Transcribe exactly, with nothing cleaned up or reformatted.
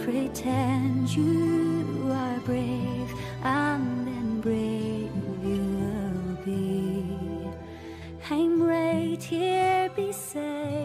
pretend you are brave, and then brave you will be. I'm right here beside